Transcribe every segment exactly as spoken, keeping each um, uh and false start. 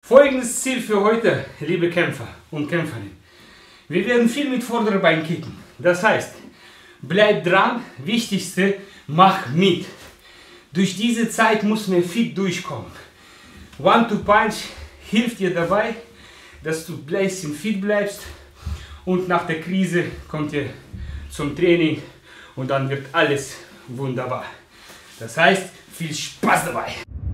Folgendes Ziel für heute, liebe Kämpfer und Kämpferinnen. Wir werden viel mit Vorderbein kicken. Das heißt, bleib dran, wichtigste, mach mit. Durch diese Zeit muss man fit durchkommen. One-Two-Punch hilft dir dabei, dass du ein bisschen fit bleibst und nach der Krise kommt ihr zum Training und dann wird alles wunderbar. Das heißt, viel Spaß dabei!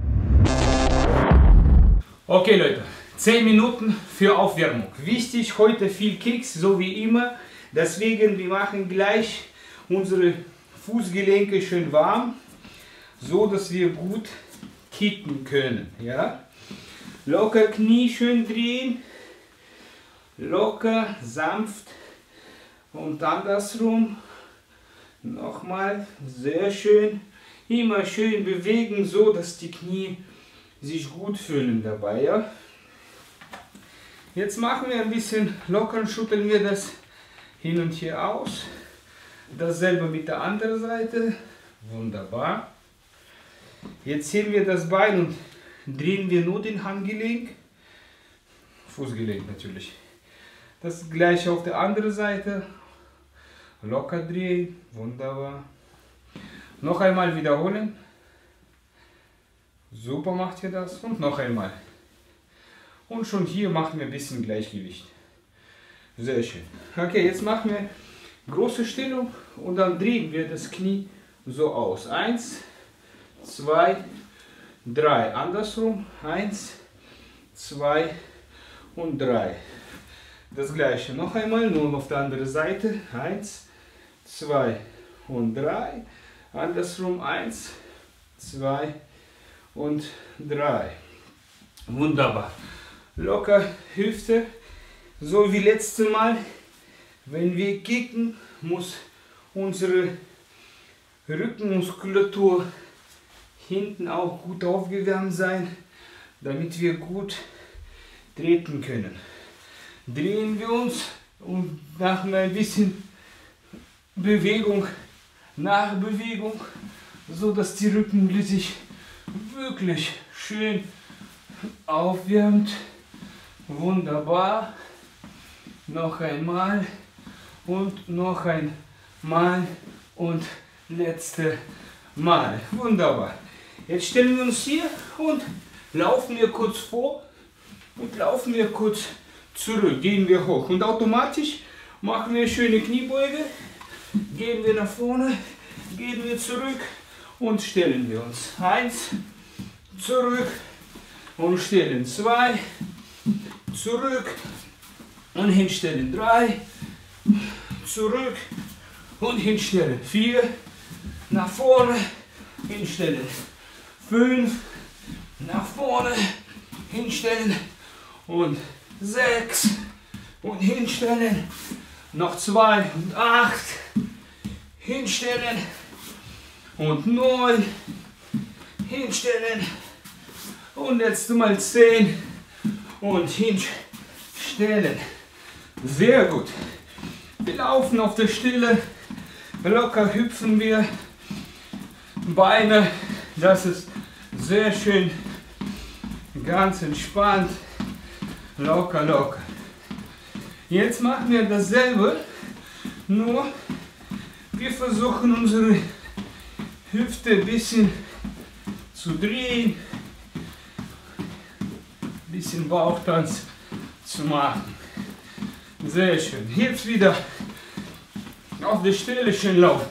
Okay Leute, zehn Minuten für Aufwärmung. Wichtig, heute viel Kicks, so wie immer. Deswegen, wir machen gleich unsere Fußgelenke schön warm, so dass wir gut kicken können. Ja? Locker Knie schön drehen, locker, sanft und andersrum. Nochmal, sehr schön. Immer schön bewegen, so dass die Knie sich gut fühlen dabei. Ja? Jetzt machen wir ein bisschen lockern, schütteln wir das hin und hier aus. Dasselbe mit der anderen Seite. Wunderbar. Jetzt heben wir das Bein und drehen wir nur den Handgelenk. Fußgelenk natürlich. Das gleiche auf der anderen Seite. Locker drehen. Wunderbar. Noch einmal wiederholen. Super macht ihr das. Und noch einmal. Und schon hier machen wir ein bisschen Gleichgewicht. Sehr schön. Okay, jetzt machen wir große Stellung und dann drehen wir das Knie so aus. Eins, zwei, drei. Andersrum. Eins, zwei und drei. Das gleiche noch einmal, nur auf der anderen Seite. Eins, zwei und drei. Andersrum. Eins, zwei und drei. Wunderbar. Locker Hüfte. So wie letztes Mal. Wenn wir kicken, muss unsere Rückenmuskulatur hinten auch gut aufgewärmt sein, damit wir gut treten können. Drehen wir uns und machen ein bisschen Bewegung, Nachbewegung, so dass die Rückenmuskulatur sich wirklich schön aufwärmt. Wunderbar. Noch einmal und noch einmal und letzte Mal. Wunderbar. Jetzt stellen wir uns hier und laufen wir kurz vor und laufen wir kurz zurück. Gehen wir hoch und automatisch machen wir schöne Kniebeuge. Gehen wir nach vorne, gehen wir zurück und stellen wir uns. Eins, zurück und stellen. Zwei, zurück und hinstellen. Drei, zurück und hinstellen. Vier, nach vorne, hinstellen. Fünf, nach vorne, hinstellen. Und sechs und hinstellen. Noch zwei und acht, hinstellen. Und neun, hinstellen. Und letzte Mal zehn und hinstellen. Sehr gut. Wir laufen auf der Stelle. Locker hüpfen wir. Beine. Das ist sehr schön. Ganz entspannt. Locker, locker. Jetzt machen wir dasselbe. Nur wir versuchen unsere Hüfte ein bisschen zu drehen. Ein bisschen Bauchtanz zu machen. Sehr schön. Jetzt wieder auf der Stelle schön laufen.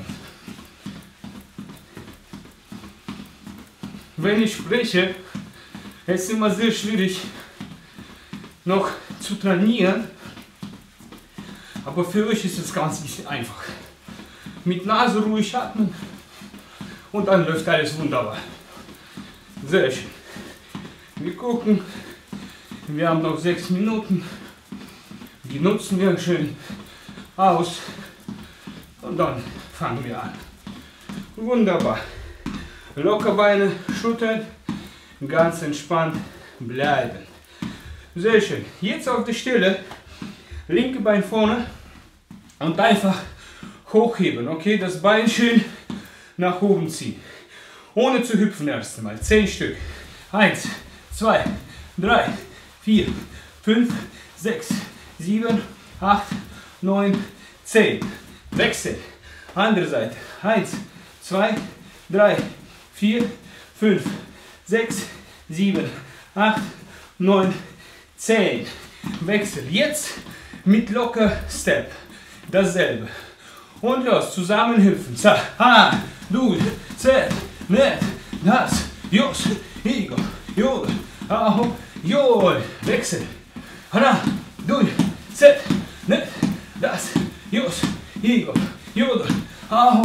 Wenn ich spreche, ist es immer sehr schwierig noch zu trainieren. Aber für euch ist es ganz einfach. Mit Nase ruhig atmen und dann läuft alles wunderbar. Sehr schön. Wir gucken. Wir haben noch sechs Minuten. Die nutzen wir schön aus. Und dann fangen wir an. Wunderbar. Locker Beine schütteln. Ganz entspannt bleiben. Sehr schön. Jetzt auf der Stelle. Linke Bein vorne. Und einfach hochheben. Okay, das Bein schön nach oben ziehen. Ohne zu hüpfen erst einmal. Zehn Stück. Eins, zwei, drei, vier, fünf, sechs, sieben, acht, neun, zehn. Wechsel. Andere Seite. eins, zwei, drei, vier, fünf, sechs, sieben, acht, neun, zehn. Wechsel. Jetzt mit locker Step. Dasselbe. Und los. Zusammen hüpfen. So. Ha, du, zet, net, das, jos, igo, jol, aho, jol. Wechsel. Ha, du, zet, net, das, jos, igo, jol, aho,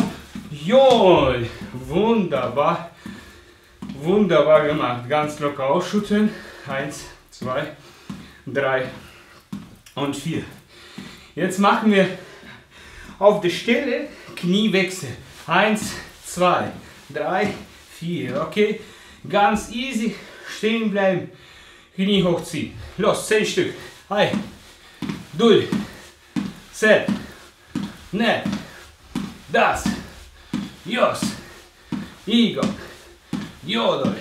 jol. Wunderbar. Wunderbar gemacht. Ganz locker ausschütteln. Eins, zwei, drei und vier. Jetzt machen wir auf der Stelle Kniewechsel. Eins, zwei, drei, vier. Okay? Ganz easy. Stehen bleiben. Knie hochziehen. Los, zehn Stück. Ein, durch, set, net, das, jos, igo, jodol,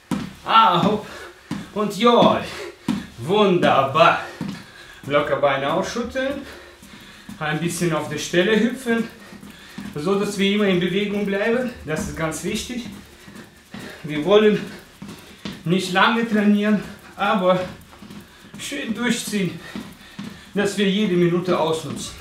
ahop und jol. Wunderbar. Locker Beine ausschütteln. Ein bisschen auf der Stelle hüpfen. So dass wir immer in Bewegung bleiben. Das ist ganz wichtig. Wir wollen nicht lange trainieren, aber schön durchziehen, dass wir jede Minute ausnutzen.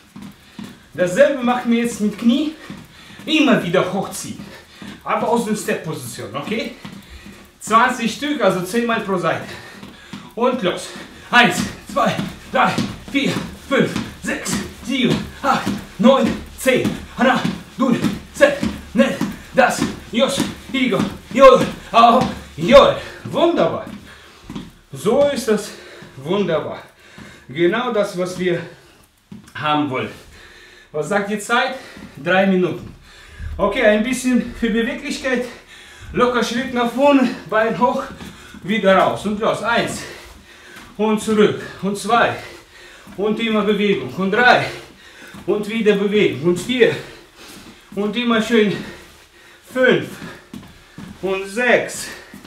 Dasselbe machen wir jetzt mit Knie. Immer wieder hochziehen. Aber aus der Step-Position. Okay? zwanzig Stück, also zehn Mal pro Seite. Und los. eins, zwei, drei, vier, fünf, sechs, sieben, acht, neun, zehn. Hana, du, set, net, das, jos, igo, jol, au, jol. Wunderbar. So ist das wunderbar. Genau das, was wir haben wollen. Was sagt die Zeit? Drei Minuten. Okay, ein bisschen für Beweglichkeit. Locker Schritt nach vorne, Bein hoch, wieder raus und los. Eins und zurück und zwei und immer Bewegung und drei und wieder Bewegung und vier und immer schön fünf und sechs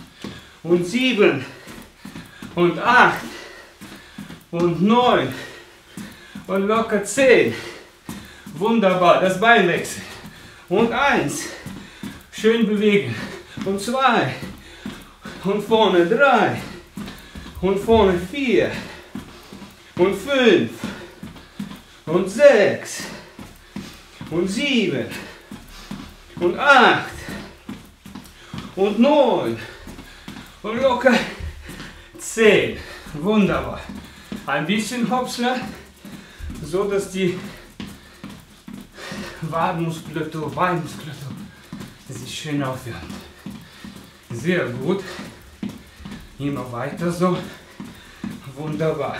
und sieben und acht und neun und locker zehn. Wunderbar, das Bein wechseln. Und eins, schön bewegen. Und zwei, und vorne drei, und vorne vier, und fünf, und sechs, und sieben, und acht, und neun, und locker zehn. Wunderbar. Ein bisschen Hopsler, so dass die Wadenmuskulatur, Beinmuskulatur sich schön aufwärmt. Sehr gut. Immer weiter so. Wunderbar.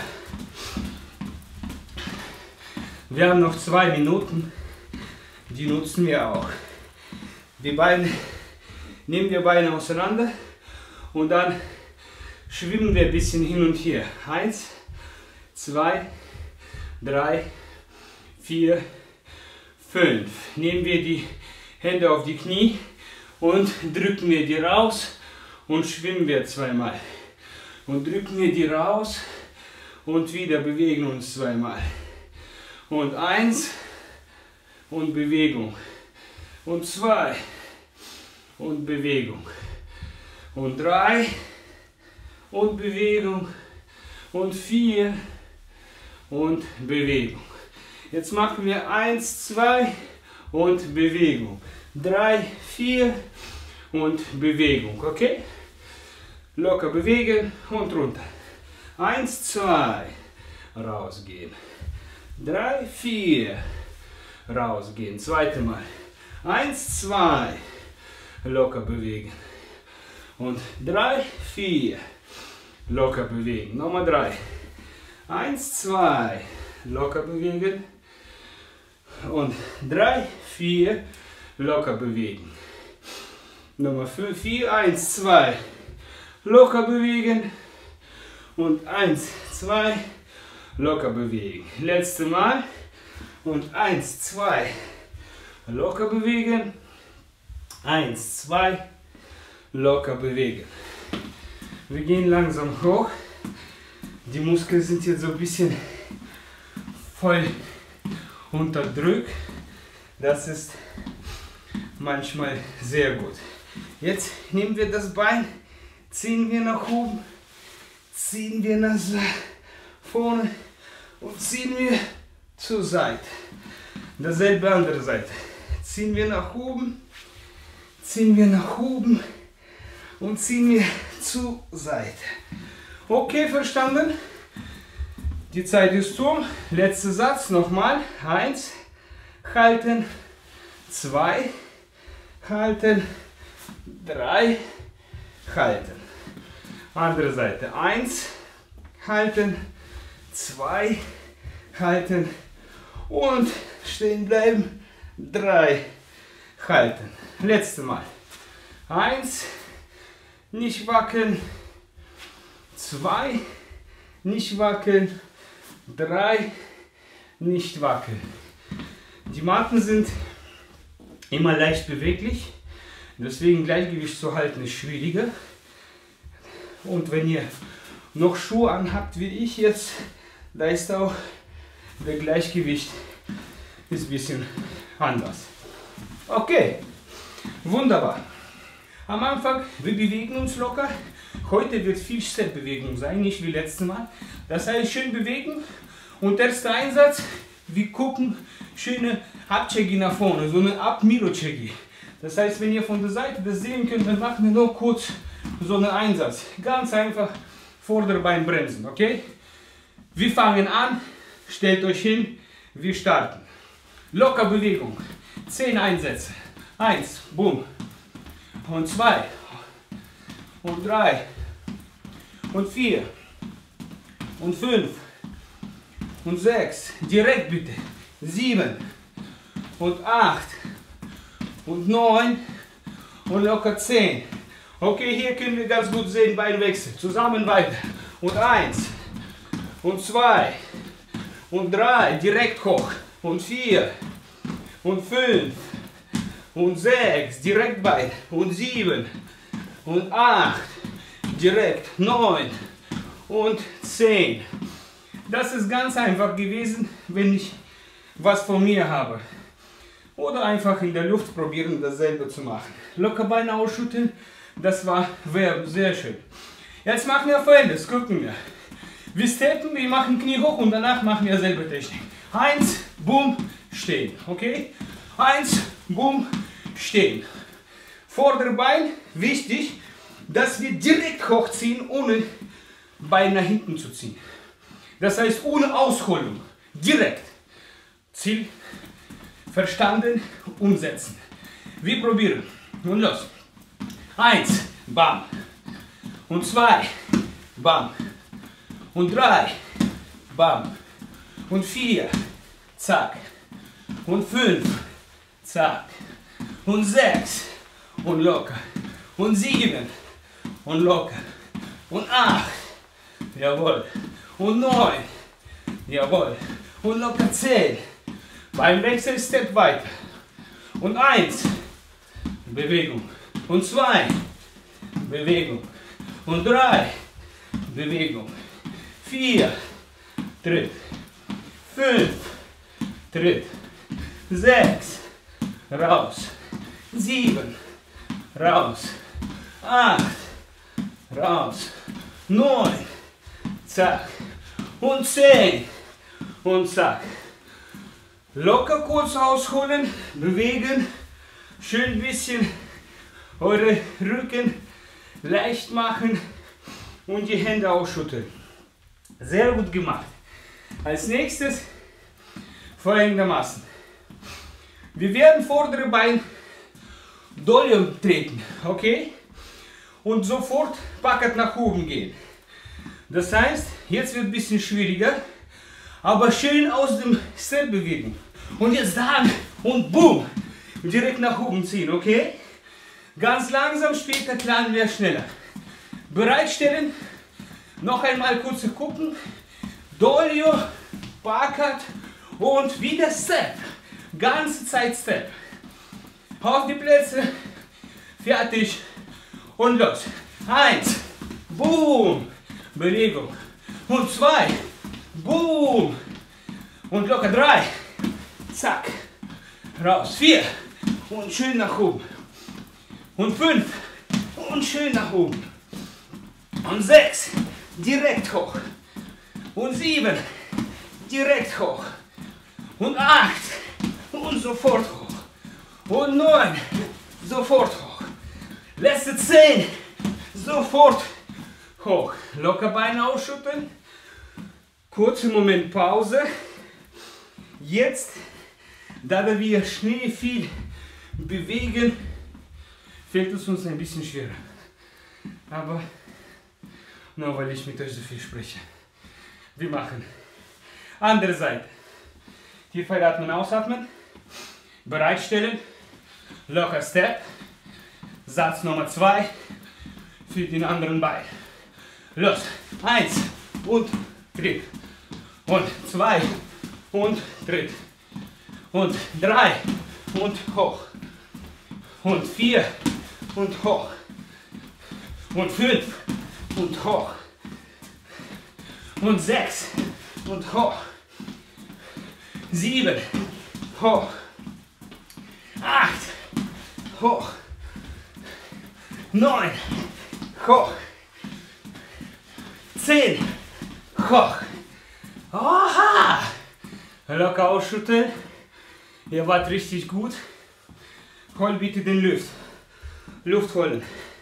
Wir haben noch zwei Minuten. Die nutzen wir auch. Die Beine nehmen wir Beine auseinander und dann schwimmen wir ein bisschen hin und her. Eins, zwei, drei, vier, fünf. Nehmen wir die Hände auf die Knie und drücken wir die raus und schwimmen wir zweimal. Und drücken wir die raus und wieder bewegen uns zweimal. Und eins und Bewegung. Und zwei und Bewegung. Und drei und Bewegung. Und vier und Bewegung. Jetzt machen wir eins, zwei und Bewegung. drei, vier und Bewegung. Okay? Locker bewegen und runter. eins, zwei, rausgehen. drei, vier, rausgehen. Zweite Mal. eins, zwei, locker bewegen. Und drei, vier, locker bewegen. Nummer drei. eins, zwei, locker bewegen. Und drei, vier, locker bewegen. Nummer fünf, vier, eins, zwei, locker bewegen. Und eins, zwei, locker bewegen. Letzte Mal. Und eins, zwei, locker bewegen. eins, zwei, locker bewegen. Wir gehen langsam hoch. Die Muskeln sind jetzt so ein bisschen voll unterdrückt. Das ist manchmal sehr gut. Jetzt nehmen wir das Bein, ziehen wir nach oben, ziehen wir nach vorne und ziehen wir zur Seite. Dasselbe andere Seite. Ziehen wir nach oben, ziehen wir nach oben und ziehen wir zur Seite. Okay, verstanden? Die Zeit ist um. Letzter Satz nochmal. Eins, halten, zwei, halten, drei, halten. Andere Seite. Eins, halten, zwei, halten und stehen bleiben. Drei, halten. Letztes Mal. Eins, nicht wackeln. Zwei, nicht wackeln. Drei, nicht wackeln. Die Matten sind immer leicht beweglich, deswegen Gleichgewicht zu halten ist schwieriger. Und wenn ihr noch Schuhe anhabt wie ich jetzt, da ist auch der Gleichgewicht ist ein bisschen anders. Okay, wunderbar. Am Anfang, wir bewegen uns locker. Heute wird viel Step-Bewegung sein, nicht wie letztes Mal. Das heißt, schön bewegen und erster Einsatz, wir gucken, schöne Abchegi nach vorne, so eine Ab-Milo-Chegi. Das heißt, wenn ihr von der Seite das sehen könnt, dann machen wir nur kurz so einen Einsatz. Ganz einfach Vorderbein bremsen, okay? Wir fangen an, stellt euch hin, wir starten. Locker Bewegung, zehn Einsätze. Eins, boom. Und zwei. Und drei. Und vier. Und fünf. Und sechs. Direkt bitte. Sieben. Und acht. Und neun. Und locker zehn. Okay, hier können wir ganz gut sehen, Beinwechsel. Zusammen weiter. Und eins. Und zwei. Und drei. Direkt hoch. Und vier. Und fünf. Und sechs. Direkt weiter. Und sieben. Und acht. Direkt. Neun. Und zehn. Das ist ganz einfach gewesen, wenn ich was von mir habe. Oder einfach in der Luft probieren, dasselbe zu machen. Locker Beine ausschütteln, das war sehr schön. Jetzt machen wir Folgendes, gucken wir. Wir steppen, wir machen Knie hoch und danach machen wir selbe Technik. Eins, boom, stehen. Okay? Eins, boom, stehen. Vorderbein, wichtig, dass wir direkt hochziehen, ohne Bein nach hinten zu ziehen. Das heißt, ohne Ausholung. Direkt. Ziel verstanden, umsetzen. Wir probieren. Und los. Eins, bam. Und zwei, bam. Und drei, bam. Und vier, zack. Und fünf, zack. Und sechs, und locker. Und sieben, und locker. Und acht, jawohl. Und neun, jawohl. Und locker zehn. Beim Wechsel Step weiter. Und eins, Bewegung. Und zwei, Bewegung. Und drei, Bewegung. Vier, Tritt. Fünf, Tritt. Sechs, raus. Sieben, raus. Acht, raus. Neun, zack. Und zehn. Und zack. Locker kurz ausholen, bewegen. Schön ein bisschen eure Rücken leicht machen und die Hände ausschütteln. Sehr gut gemacht. Als nächstes folgendermaßen. Wir werden vordere Bein doll treten, okay? Und sofort packert nach oben gehen. Das heißt, jetzt wird ein bisschen schwieriger, aber schön aus dem Step bewegen. Und jetzt dann und boom, direkt nach oben ziehen, okay? Ganz langsam, später planen wir schneller. Bereitstellen, noch einmal kurz gucken. Dolio, packert und wieder Step. Ganze Zeit Step. Auf die Plätze, fertig und los. Eins, boom, Bewegung. Und zwei. Boom. Und locker drei. Zack. Raus. Vier. Und schön nach oben. Und fünf. Und schön nach oben. Und sechs. Direkt hoch. Und sieben. Direkt hoch. Und acht. Und sofort hoch. Und neun. Sofort hoch. Letzte zehn. Sofort hoch. Locker Beine ausschütteln. Kurzen Moment Pause. Jetzt, da wir schnell viel bewegen, fällt es uns ein bisschen schwerer. Aber nur weil ich mit euch so viel spreche. Wir machen andere Seite. Tief einatmen, ausatmen. Bereitstellen. Locker Step. Satz Nummer zwei für den anderen Bein. Los. Eins und Tritt. Und zwei und Tritt. Und drei und hoch. Und vier und hoch. Und fünf und hoch. Und sechs und hoch. Sieben hoch. Acht hoch. Neun hoch. Zehn hoch. Oha! Locker ausschütteln. Ihr wart richtig gut. Hol bitte den Luft. Luft holen.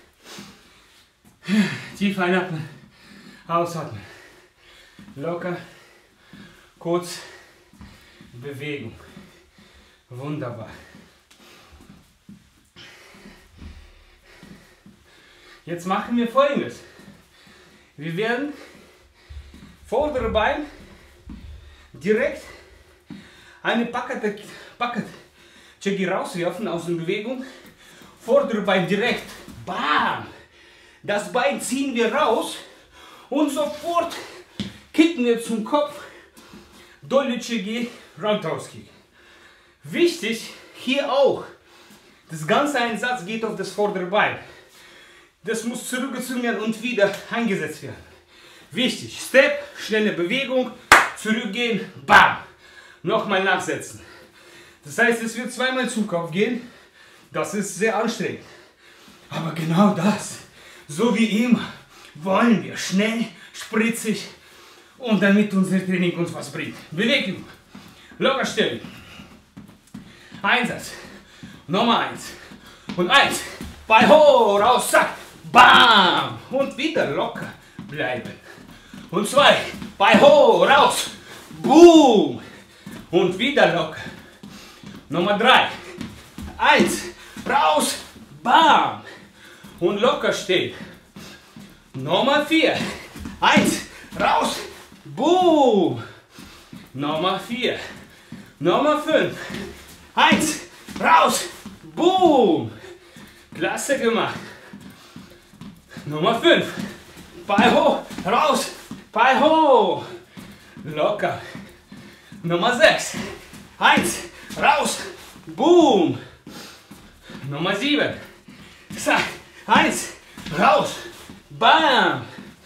Tief einatmen. Ausatmen. Locker. Kurz. Bewegung. Wunderbar. Jetzt machen wir Folgendes. Wir werden vordere Bein direkt eine Packet, Packet Chegi rauswerfen aus der Bewegung. Vordere Bein direkt. Bam! Das Bein ziehen wir raus und sofort kicken wir zum Kopf. Dolle Chegi Roundhouse Kick. Wichtig hier auch. Das ganze Einsatz geht auf das vordere Bein. Das muss zurückgezogen werden und wieder eingesetzt werden. Wichtig. Step, schnelle Bewegung, zurückgehen, bam. Nochmal nachsetzen. Das heißt, es wird zweimal zum Kopf gehen. Das ist sehr anstrengend. Aber genau das, so wie immer, wollen wir schnell, spritzig und damit unser Training uns was bringt. Bewegung. Locker stellen. Einsatz. Nummer eins. Und eins. Bei hoch, raus, zack. Bam! Und wieder locker bleiben. Und zwei. Bei hoch, raus. Boom! Und wieder locker. Nummer drei. Eins. Raus. Bam! Und locker stehen. Nummer vier. Eins. Raus. Boom! Nummer vier. Nummer fünf. Eins. Raus. Boom! Klasse gemacht. Nummer fünf. Bei hoch, raus, bei hoch. Locker. Nummer sechs. Eins, raus, boom. Nummer sieben. Zack, eins, raus, bam.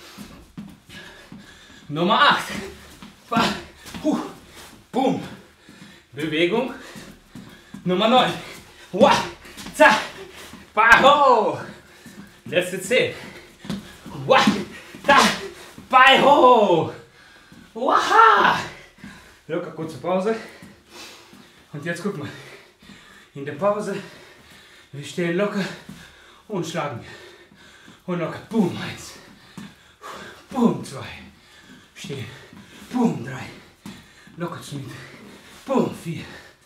Nummer acht. Ba, huh, boom. Bewegung. Nummer neun. Wah, zack, bei hoch. Letzte zehn. Wah, da, bei hoch. Waha. Locker, kurze Pause. Und jetzt guck mal. In der Pause, wir stehen locker und schlagen. Und locker, boom, eins. Boom, zwei. Stehen. Boom, drei. Locker zur Mitte. Boom, vier.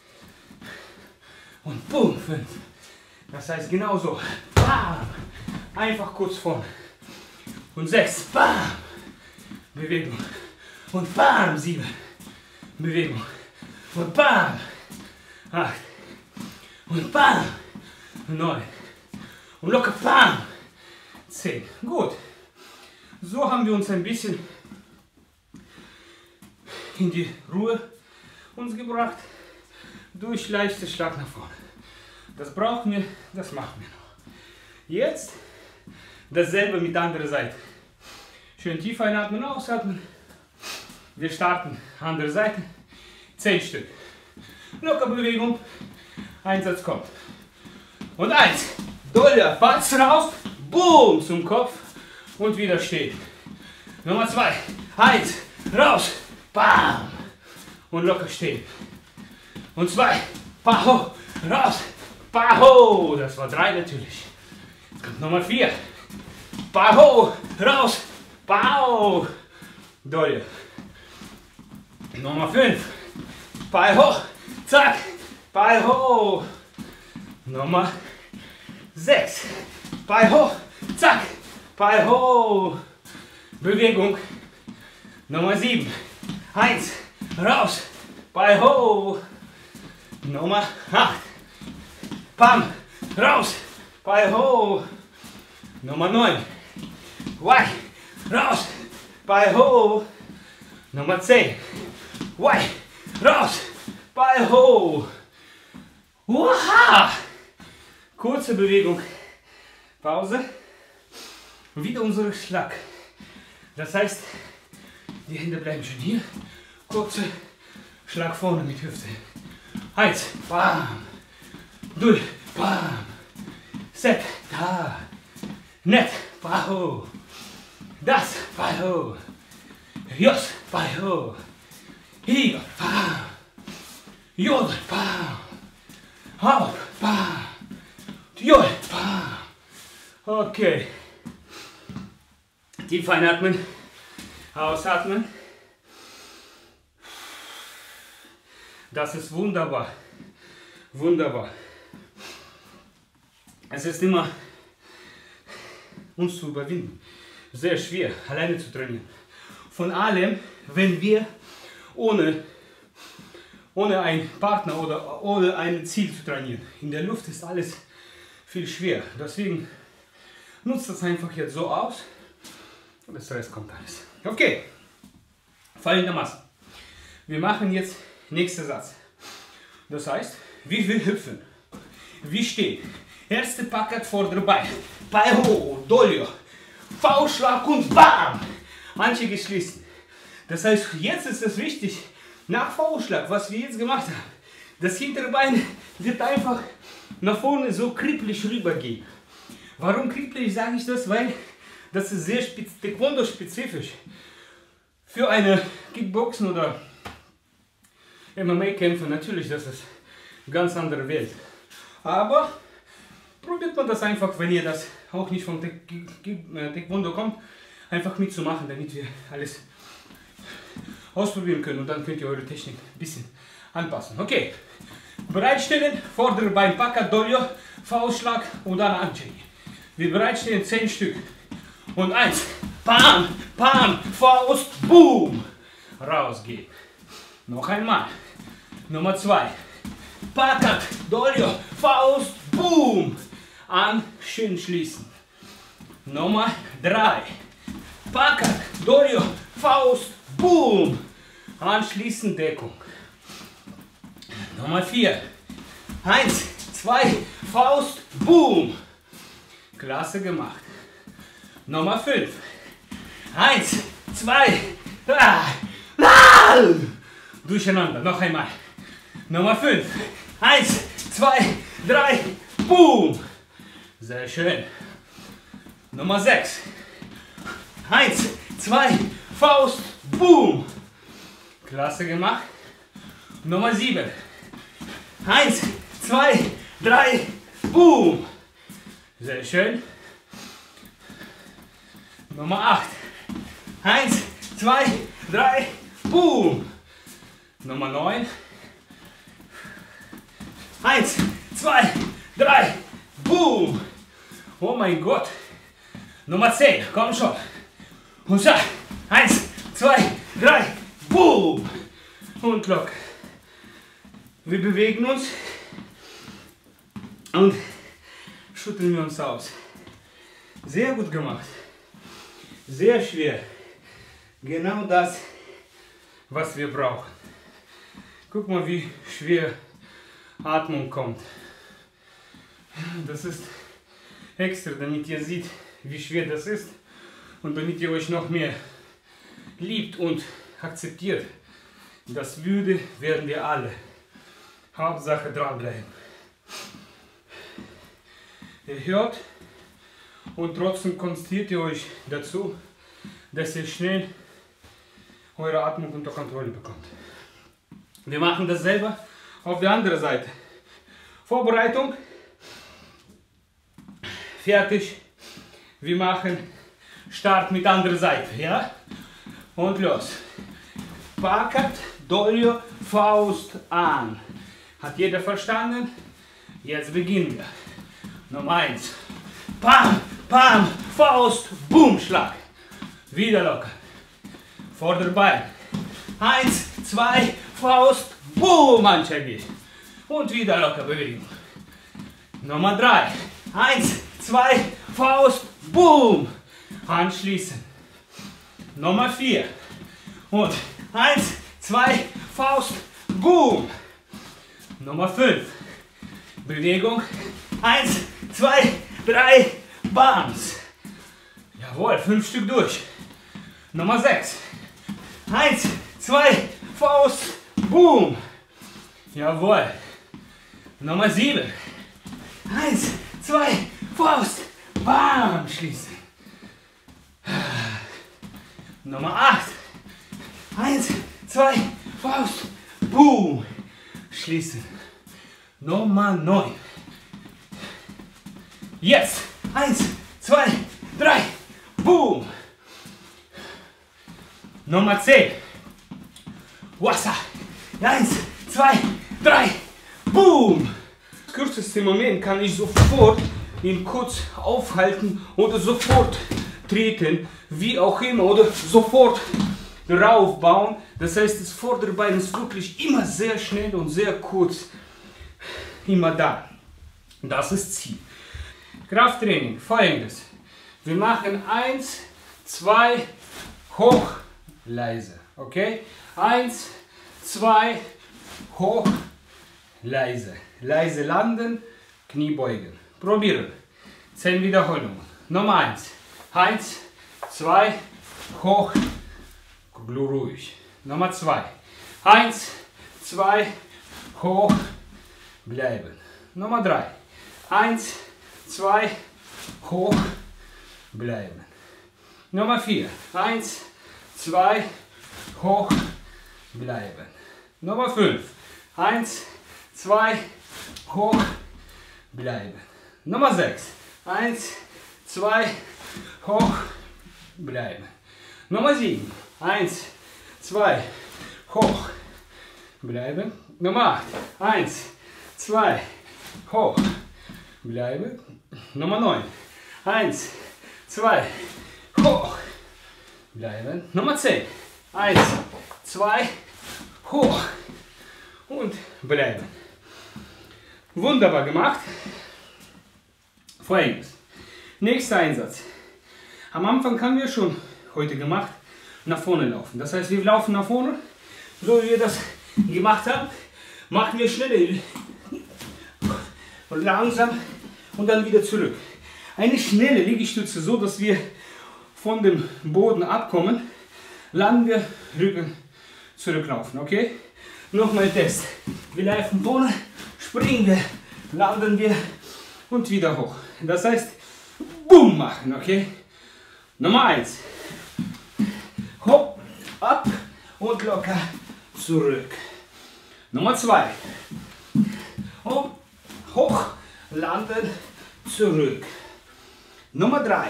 Und boom, fünf. Das heißt genauso. Bam. Einfach kurz vorne. Und sechs. Bam. Bewegung. Und bam. Sieben. Bewegung. Und bam. Acht. Und bam. Neun. Und locker bam. Zehn. Gut. So haben wir uns ein bisschen in die Ruhe uns gebracht. Durch leichtes Schlag nach vorne. Das brauchen wir, das machen wir noch. Jetzt dasselbe mit der anderen Seite. Schön tief einatmen, ausatmen. Wir starten andere Seite. zehn Stück. Locker Bewegung. Einsatz kommt. Und eins. Doller. Patz raus. Boom. Zum Kopf. Und wieder stehen. Nummer zwei. Eins. Raus. Bam. Und locker stehen. Und zwei. Paho. Raus. Paho. Das war drei natürlich. Jetzt kommt Nummer vier. Paho. Raus. Pau. Dolle. Nummer fünf. Bein hoch. Zack. Bein hoch. Nummer sechs. Bein hoch. Zack. Bein hoch. Bewegung. Nummer sieben. Eins. Raus. Bein hoch. Nummer acht. Bam. Raus. Bein hoch. Nummer neun. Wei. Raus. Bein hoch. Nummer zehn. Wei. Raus. Bein hoch. Wow. Kurze Bewegung. Pause. Wieder unser Schlag. Das heißt, die Hände bleiben schon hier. Kurzer Schlag vorne mit Hüfte. Eins. Bam. Durch. Bam. Set. Da. Net. Baho. Das. Baho. Jos. Baho. Hier. Bam. Jod. Bam. Hau. Bam. Jod. Bam. Okay. Tief einatmen. Ausatmen. Das ist wunderbar. Wunderbar. Es ist immer uns zu überwinden. Sehr schwer, alleine zu trainieren. Von allem, wenn wir ohne, ohne einen Partner oder ohne ein Ziel zu trainieren. In der Luft ist alles viel schwer. Deswegen nutzt das einfach jetzt so aus. Und das Rest kommt alles. Okay. Folgendermaßen. Wir machen jetzt nächsten Satz. Das heißt, wie wir hüpfen. Wie stehen. Erste Packert vordere Bein. Bein hoch, Dolio. V-Schlag und bam. Manche geschlossen. Das heißt, jetzt ist es wichtig, nach V-Schlag, was wir jetzt gemacht haben, das hintere Bein wird einfach nach vorne so kribbelig rübergehen. Warum kribbelig sage ich das? Weil das ist sehr Taekwondo-spezifisch. Für eine Kickboxen oder M M A-Kämpfer natürlich, das ist eine ganz andere Welt. Aber probiert man das einfach, wenn ihr das auch nicht vom Taekwondo kommt, einfach mitzumachen, damit wir alles ausprobieren können und dann könnt ihr eure Technik ein bisschen anpassen. Okay, bereitstellen, vordere Bein, Paka, Dolio, V-Schlag und dann Anjay. Wir bereitstellen zehn Stück. Und eins, Bam, Bam, Faust, Boom, rausgehen. Noch einmal. Nummer zwei, Pakat, Dolio, Faust, Boom, an, schön schließen. Nummer drei, Pakat, Dolio, Faust, Boom, anschließen, Deckung. Nummer vier, eins, zwei, Faust, Boom, klasse gemacht. Nummer fünf. eins, zwei, drei. Durcheinander. Noch einmal. Nummer fünf. eins, zwei, drei. Boom. Sehr schön. Nummer sechs. eins, zwei, Faust. Boom. Klasse gemacht. Nummer sieben. eins, zwei, drei. Boom. Sehr schön. Nummer acht. eins, zwei, drei, boom. Nummer neun. eins, zwei, drei, boom. Oh mein Gott. Nummer zehn, komm schon. Und so. eins, zwei, drei, boom. Und lock. Wir bewegen uns und schütteln wir uns aus. Sehr gut gemacht. Sehr schwer. Genau das, was wir brauchen. Guck mal, wie schwer Atmung kommt. Das ist extra, damit ihr seht, wie schwer das ist und damit ihr euch noch mehr liebt und akzeptiert. Das würde werden wir alle. Hauptsache dranbleiben. Ihr hört und trotzdem konzentriert ihr euch dazu, dass ihr schnell eure Atmung unter Kontrolle bekommt. Wir machen das selber auf der anderen Seite. Vorbereitung. Fertig. Wir machen Start mit der anderen Seite. Ja? Und los. Packet, Dolio, Faust an. Hat jeder verstanden? Jetzt beginnen wir. Nummer eins. Pam, pam, Faust, Boom, Schlag. Wieder locker. Vorderbein. Eins, zwei, Faust, Boom, Anschlag. Und wieder locker bewegen. Nummer drei. Eins, zwei, Faust, Boom. Anschließen. Nummer vier. Und eins, zwei, Faust, Boom. Nummer fünf. Bewegung. eins, zwei, drei, Bams. Jawohl, fünf Stück durch. Nummer sechs. eins, zwei, Faust, Boom. Jawohl. Nummer sieben. eins, zwei, Faust, Bam. Schließen. Nummer acht. eins, zwei, Faust, Boom. Schließen. Nummer neun. Jetzt. eins, zwei, drei, Boom. Nummer zehn. Wasser. eins, zwei, drei, Boom. Das kürzeste Moment kann ich sofort ihn kurz aufhalten oder sofort treten, wie auch immer, oder sofort raufbauen. Das heißt, das Vorderbein ist wirklich immer sehr schnell und sehr kurz. Immer da. Das ist Ziel. Krafttraining, folgendes. Wir machen eins, zwei, hoch, leise. Okay? eins, zwei, hoch, leise. Leise landen, Knie beugen. Probieren. zehn Wiederholungen. Nummer eins. eins, zwei, hoch, ruhig. Nummer zwei. eins, zwei, hoch, bleiben. Nummer drei. eins, zwei, hoch, bleiben. Nummer vier. eins, zwei, hoch, bleiben. Nummer fünf. eins, zwei, hoch, bleiben. Nummer sechs. eins, zwei, hoch, bleiben. Nummer sieben. eins, zwei, hoch, bleiben. Nummer acht. eins, zwei, hoch, bleiben. Nummer neun. eins, zwei, hoch, bleiben. Nummer zehn. eins, zwei, hoch und bleiben. Wunderbar gemacht. Folgendes. Nächster Einsatz. Am Anfang haben wir schon heute gemacht, nach vorne laufen. Das heißt, wir laufen nach vorne, so wie wir das gemacht haben, machen wir schnell und langsam und dann wieder zurück. Eine schnelle Liegestütze, so dass wir von dem Boden abkommen, landen wir, Rücken zurücklaufen, okay? Nochmal Test. Wir laufen vorne, springen wir, landen wir und wieder hoch. Das heißt, Boom machen, okay? Nummer eins. Hopp, ab und locker zurück. Nummer zwei. Hopp, hoch, landen, zurück. Nummer drei.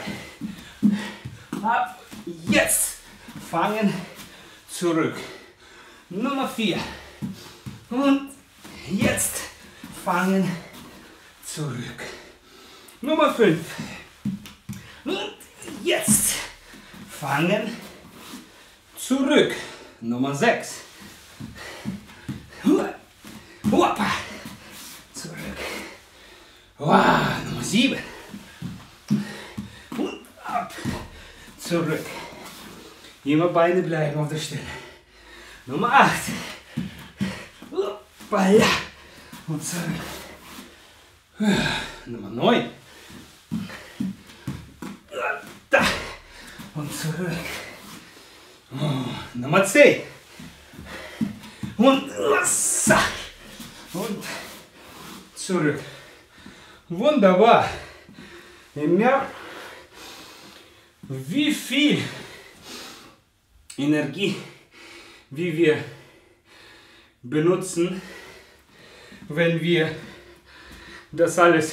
Ab, jetzt, fangen, zurück. Nummer vier. Und jetzt, fangen, zurück. Nummer fünf. Und jetzt, fangen, zurück. Nummer sechs. Hoppa. Zurück. Wow, Nummer sieben. Und ab. Zurück. Immer Beine bleiben auf der Stelle. Nummer acht. Hoppala. Und zurück. Nummer neun. Da. Und zurück. Oh, Nummer zehn. Und, und zurück. Wunderbar. Ihr merkt, wie viel Energie wie wir benutzen, wenn wir das alles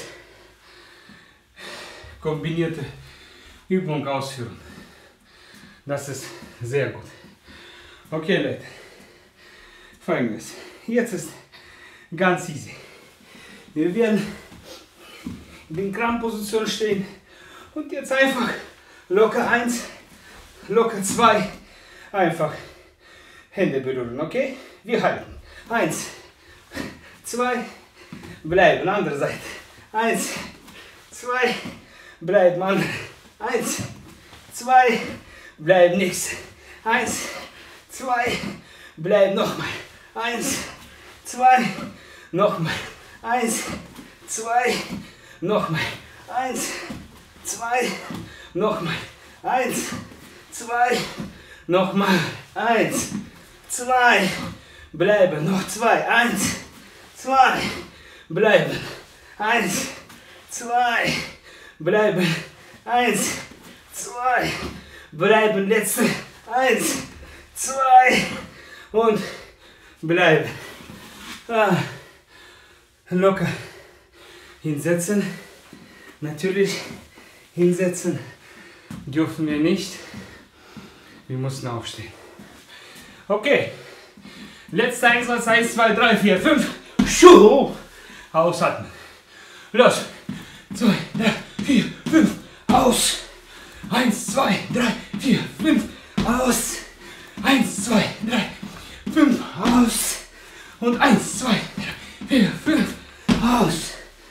kombinierte Übung ausführen. Das ist sehr gut. Okay, Leute. Folgendes. Jetzt ist ganz easy. Wir werden in den Krampfposition stehen und jetzt einfach locker eins, locker zwei, einfach Hände berühren, okay? Wir halten. Eins, zwei, bleiben, andere Seite. Eins, zwei, bleiben, andere. Eins, zwei, bleiben, nichts. Eins, zwei, bleiben, nochmal. Eins, zwei, nochmal. Eins, zwei, nochmal. Eins, zwei, nochmal. Eins, zwei, nochmal. Eins, zwei, bleiben, noch zwei. Eins, zwei, bleiben. Eins, zwei, bleiben. Eins, zwei, bleiben. Letzte. Eins, zwei und bleiben. Ah, locker hinsetzen. Natürlich hinsetzen dürfen wir nicht. Wir müssen aufstehen. Okay. Letzter Einsatz. eins, zwei, drei, vier, fünf. Schuh. Ausatmen. Los. zwei, drei, vier, fünf. Aus. eins, zwei, drei, vier, fünf. Aus. eins, zwei, drei, fünf. Aus. Und eins, zwei, drei, vier, fünf. Aus.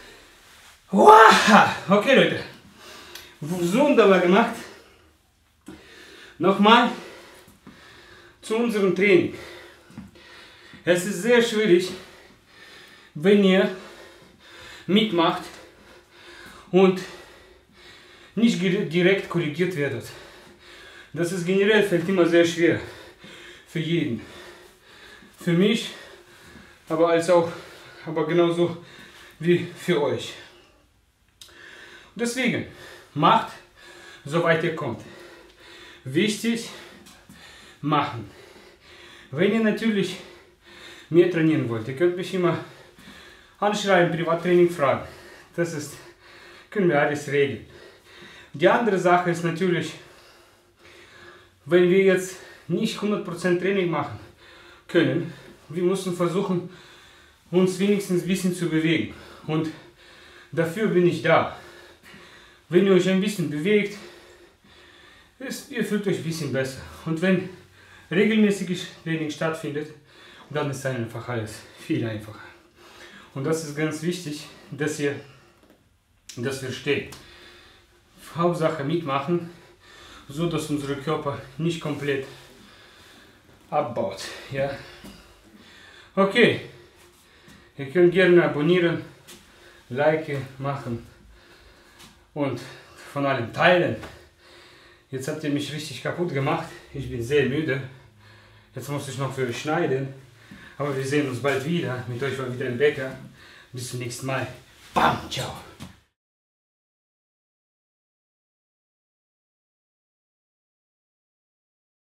Wow. Okay, Leute. Wunderbar gemacht. Nochmal zu unserem Training. Es ist sehr schwierig, wenn ihr mitmacht und nicht direkt korrigiert werdet. Das ist generell fällt immer sehr schwer für jeden. Für mich, aber als auch, aber genauso wie für euch. Deswegen macht, soweit ihr kommt. Wichtig, machen. Wenn ihr natürlich mehr trainieren wollt, ihr könnt mich immer anschreiben, Privattraining fragen. Das ist, können wir alles regeln. Die andere Sache ist natürlich, wenn wir jetzt nicht hundert Prozent Training machen können, wir müssen versuchen, uns wenigstens ein bisschen zu bewegen. Und dafür bin ich da. Wenn ihr euch ein bisschen bewegt, ist, ihr fühlt euch ein bisschen besser. Und wenn regelmäßiges Training stattfindet, dann ist einfach alles viel einfacher. Und das ist ganz wichtig, dass ihr das versteht. Hauptsache mitmachen, so dass unser Körper nicht komplett abbaut. Ja? Okay, ihr könnt gerne abonnieren, Like machen und von allem teilen. Jetzt habt ihr mich richtig kaputt gemacht. Ich bin sehr müde. Jetzt muss ich noch für euch schneiden. Aber wir sehen uns bald wieder. Mit euch war wieder ein Bäcker. Bis zum nächsten Mal. Bam, ciao.